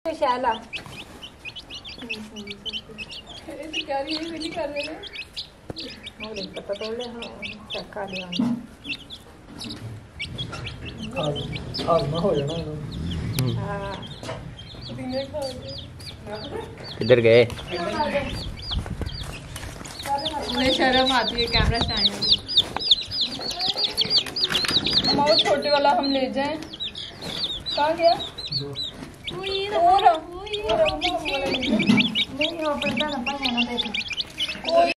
शाला क्या नहीं कर रहे हैं मोले पता तो ले हाँ चक्का लिया हाजमा हो जाना हाँ किधर गए? उन्हें शर्म आती है कैमरा स्टैंड में। हमारा छोटे वाला हम ले जाएं। कहाँ गया? नहीं हो पड़ता ना पाया ना देखो।